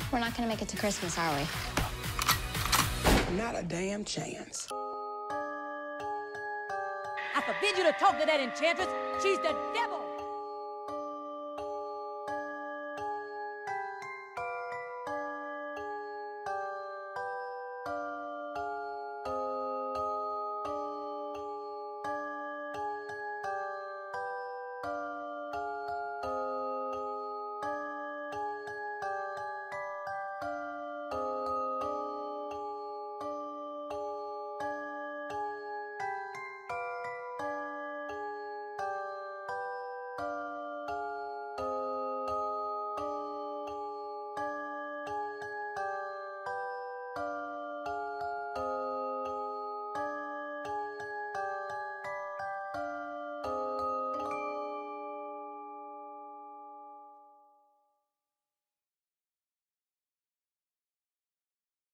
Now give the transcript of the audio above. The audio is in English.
We're not gonna make it to Christmas, are we? Not a damn chance. I forbid you to talk to that enchantress. She's the devil.